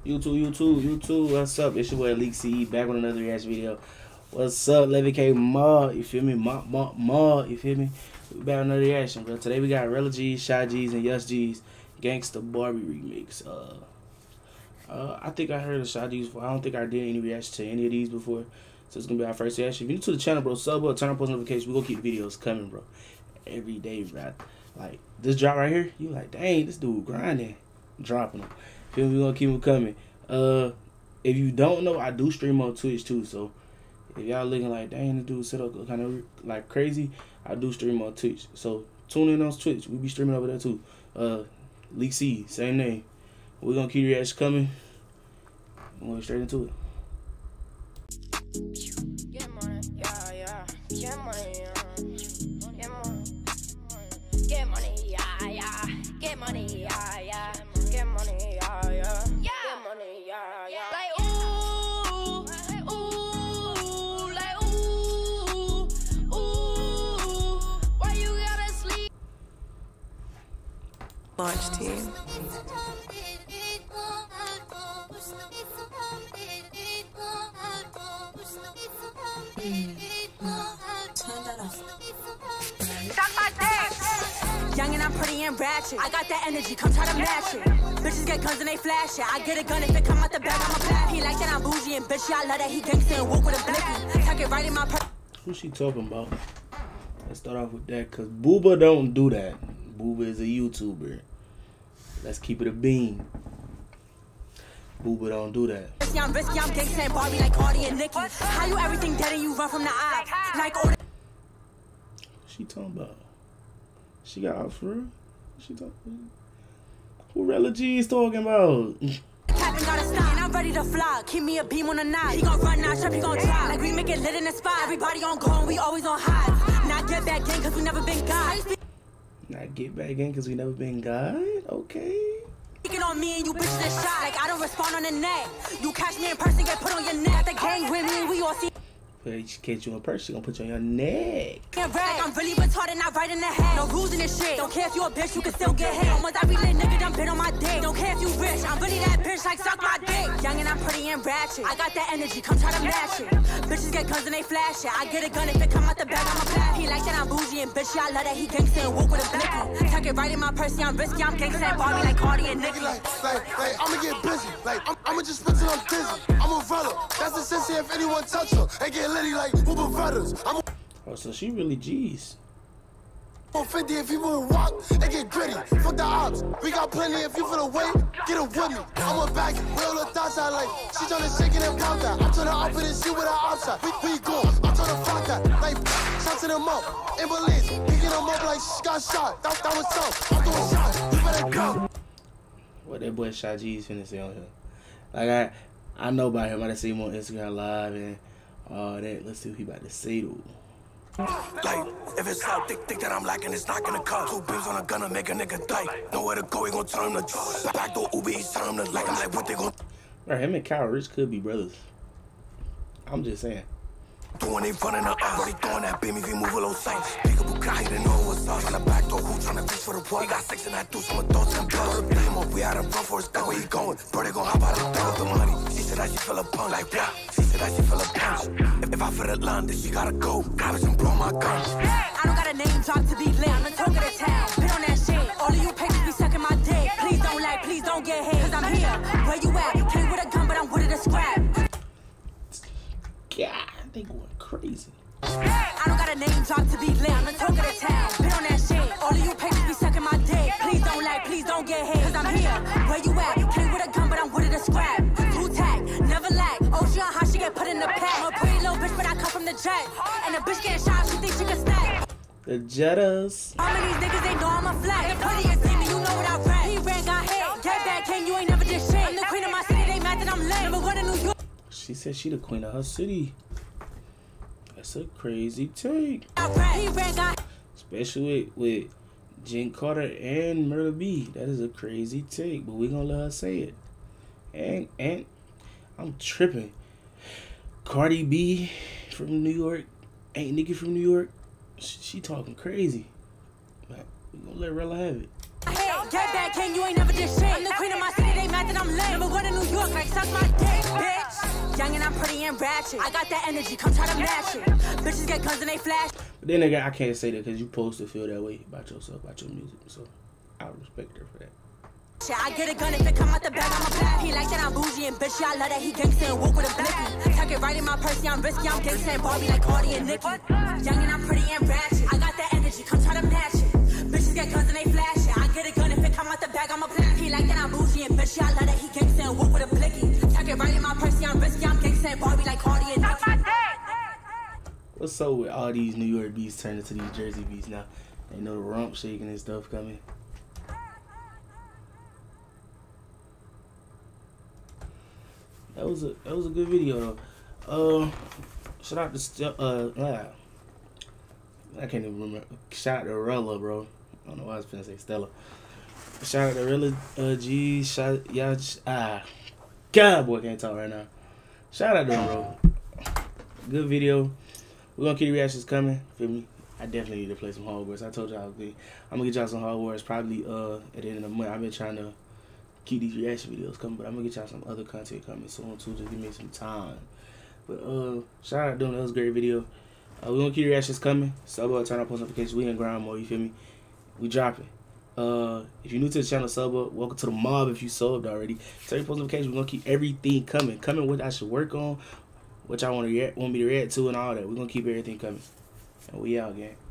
YouTube. What's up? It's your boy Lique back with another reaction video. What's up, 11K Ma? You feel me? Ma, you feel me? We back with another reaction, bro. Today we got Rella G's, Shy G's, and Yes G's Gangsta Barbie remix. I think I heard of Shy G's before. I don't think I did any reaction to any of these before. So it's gonna be our first reaction. If you're new to the channel, bro, sub up, turn on post notifications. We gonna keep videos coming, bro. Every day, bro. Like this drop right here, you like, dang, this dude grinding, dropping them. Feel me? We gonna keep them coming. If you don't know, I do stream on Twitch too. So if y'all looking like, dang, this dude set up kind of like crazy, I do stream on Twitch. So tune in on Twitch. We be streaming over there too. Lique, same name. We're gonna keep your ass coming. We're going straight into it. Get money, yeah. Get money, yeah. Get money. Get money, yeah. Get money, yeah. Get money, yeah. Get money, yeah. Like ooh, like ooh. Why you gotta sleep? Launch team. Young and I'm pretty and ratchet. I got that energy, come try to match it. Bitches get guns and they flash it. I get a gun if it come out the bag, I'm a blast. He like that I'm bougie and bitch, yeah, I love that he gangsta and walk with a blicky. Tuck it right in my purse. Who she talking about? Let's start off with that, cause Booba don't do that. Booba is a YouTuber. Let's keep it a bean. Booba don't do that. I'm risky, I'm gangsta and Barbie like Cardi and Nicki. How you everything dead and you run from the eye? Like all the She talking about? She got out for real? She talking about? Who Rella G is talking about? Tapping gotta stop, and I'm ready to fly. Keep me a beam on the night. He gon' run, not trip, he gon' try. Like we make it lit in the spot. Everybody on go and we always on high. Not get back in cause we never been guys. Not get back in cause we never been God? Okay. Speaking on me and you bitches is shy. Like I don't respond on the net. You catch me in person, get put on your neck. The gang with me, we all see. She catch you in person, she gonna put you on your neck. Like I'm really retarded, not right in the head. No rules in this shit. Don't care if you a bitch, you can still get hit. Almost every lit nigga done been on my dick. Don't care if you rich, I'm really that bitch, like suck my dick. Young and I'm pretty and ratchet. I got that energy, come try to match it. Bitches get guns and they flash it. I get a gun if it come out the bag, I'm a blast. He like that I'm bougie and bitch, yeah, I love that he gangsta and walk with a blicky. Tuck it right in my purse, yeah, I'm risky, I'm gangsta and Barbie like Cardi and Nicki. Like, I'ma get busy. Like, I'ma just spit till I'm dizzy. I'm a Rella. That's the sense if anyone touch her. And get litty like Uber Brothers. Oh, so she really G's. 50 if you won't walk and get gritty. Fuck the ops. We got plenty if you feel the weight. Get it with me. I'm a back. Where all the thoughts are like. She tryna shake it and pop that. I'm tryna up it and see what I outside. We go. I'm tryna fuck that. Like, shots them up. Ambulance. Picking them up like got shot. That was tough. I'm doing shots. You better go. What that boy Shy G's finna say on here? Like I know about him. I done see him on Instagram Live and all that. Let's see what he about to say though. Like, if it's out, think that I'm lacking, it's not gonna come. 2 beams on a gun to make a nigga die. Nowhere to go, he gon' turn him to back door Uber, he's turn him to like. I'm like, what they gon' Right, him and Kyle Rich could be brothers. I'm just saying. doing they running the Brody throwing that beam if you move a little sight. Pick up a guy, he didn't know what's up. On the back door, who tryna reach for the plug? He got 6 in that dude, some adults and blood. Beat him up, we had to run for his gun. Where he going? Brody gon' hop out and throw up the money. She said that she feel a punch, like, yeah. She said that she feel a punch. If I feel the line, then she gotta go. Grab it and blow my gun. I don't got a name drop to be lit. I'm the talk of the town. Been on that shit. All of you papers be sucking my dick. Please don't lag, please don't get hit. Cause I'm here. Where you at? Came with a gun, but I'm with it to scrap. God, they going crazy. I don't got a name drop to be lit. I'm the talk of the town. Been on that shit. All of you papers be sucking my dick. Please don't lag, please don't get hit. Cause I'm here. Where you at? Came with a gun, but I'm with it to scrap. 2 tack, never lag. Oh, she on how she get put in the pack. I'm a pretty little bitch, but I come from the jet. And the bitch getting shot, she thinks she can stack. The Jettas. All of these niggas, they know I'm a flag. The prettiest thing, you know what I rap. He ran, got hit. Get back, King, you ain't never did shit. I'm the queen of my city, they mad that I'm lit. Number 1 in New York. She said she the queen of her city. That's a crazy take. Especially with Jen Carter and Murder B. That is a crazy take, but we gonna let her say it. And I'm tripping. Cardi B from New York, ain't Nicki from New York. She talking crazy. But we gonna let Rella have it. Get back, King, you ain't never did shit. I'm the queen of my city, they mad that I'm lit. Number 1 in New York, like Young and I'm pretty and ratchet. I got that energy, come try to match it. Bitches get guns and they flash. But then again, I can't say that because you supposed to feel that way about yourself, about your music. So I respect her for that. I get a gun if it come out the bag, I'm a black. He like that I'm bougie and bitch, yeah, I love that he gangsta and walk with a blicky. Tuck it right in my purse, yeah, I'm risky, I'm gangsta and Barbie like Cardi and Nicki. Young and I'm pretty and ratchet. I got that energy, come try to match it. Bitches get guns and they flash it. I get a gun if it come out the bag, I'm a black. He like that I'm bougie and bitch, yeah, I love that he gangsta and walk with a blicky. Tuck it right in my purse, yeah, I'm risky, I'm gangsta and Barbie like Cardi and Nicki. What's up with all these New York beats turning to these Jersey beats now? They know the rump shaking and stuff coming. That was a good video though. Shout out to I can't even remember. Shout out to Rella, bro. I don't know why I was finna say Stella. Shout out to Rella, G. God, boy, can't talk right now. Shout out to them, bro. Good video. We're gonna keep the reactions coming. Feel me? I definitely need to play some Hogwarts. I told y'all I'm gonna get y'all some Hogwarts probably at the end of the month. I've been trying to keep these reaction videos coming, but I'm gonna get y'all some other content coming soon too. Just give me some time. But shout out to them. That was a great video. We're gonna keep the reactions coming. Sub up, turn on post notifications. We in grind mode. You feel me? We dropping. If you're new to the channel, sub up. Welcome to the mob. If you subbed already, turn your post notifications. We're gonna keep everything coming. Coming what I should work on, what y'all want me to react to, and all that. We're gonna keep everything coming. And we out, gang.